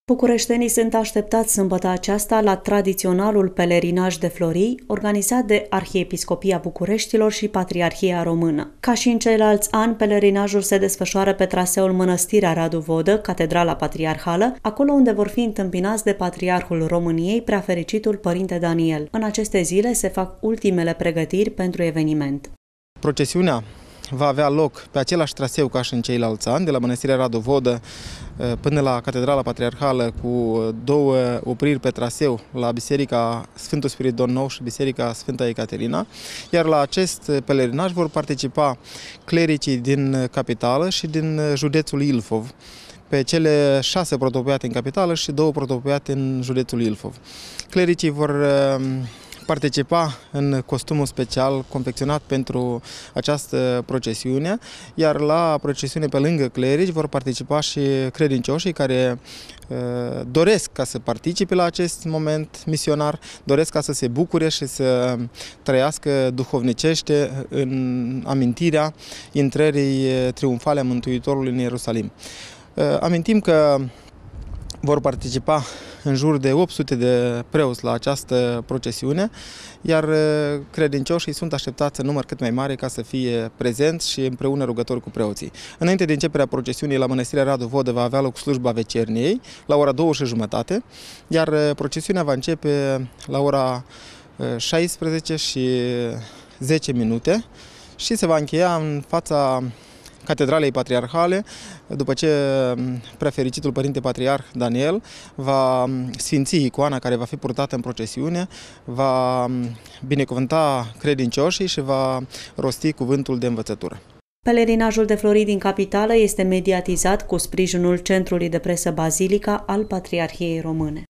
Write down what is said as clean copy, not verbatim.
Bucureștenii sunt așteptați sâmbătă aceasta la tradiționalul pelerinaj de florii, organizat de Arhiepiscopia Bucureștilor și Patriarhia Română. Ca și în ceilalți ani, pelerinajul se desfășoară pe traseul Mănăstirea Radu Vodă, Catedrala Patriarhală, acolo unde vor fi întâmpinați de Patriarhul României, Preafericitul Părinte Daniel. În aceste zile se fac ultimele pregătiri pentru eveniment. Procesiunea va avea loc pe același traseu ca și în ceilalți ani, de la Mănăstirea Radu Vodă până la Catedrala Patriarhală, cu două opriri pe traseu la Biserica Sfântul Spiridon Nou și Biserica Sfânta Ecaterina, iar la acest pelerinaj vor participa clericii din capitală și din județul Ilfov, pe cele 6 protopoiate în capitală și 2 protopoiate în județul Ilfov. Clericii vor participa în costumul special confecționat pentru această procesiune, iar la procesiune pe lângă clerici vor participa și credincioșii care doresc ca să participe la acest moment misionar, doresc ca să se bucure și să trăiască duhovnicește în amintirea intrării triumfale a Mântuitorului în Ierusalim. Amintim că vor participa în jur de 800 de preoți la această procesiune, iar credincioșii sunt așteptați în număr cât mai mare ca să fie prezenți și împreună rugători cu preoții. Înainte de începerea procesiunii la Mănăstirea Radu Vodă va avea loc slujba vecerniei la ora 2:30, iar procesiunea va începe la ora 16 și 10 minute și se va încheia în fața Catedralei Patriarhale, după ce Preafericitul Părinte Patriarh Daniel va sfinți icoana care va fi purtată în procesiune, va binecuvânta credincioșii și va rosti cuvântul de învățătură. Pelerinajul de florii din capitală este mediatizat cu sprijinul Centrului de Presă Bazilica al Patriarhiei Române.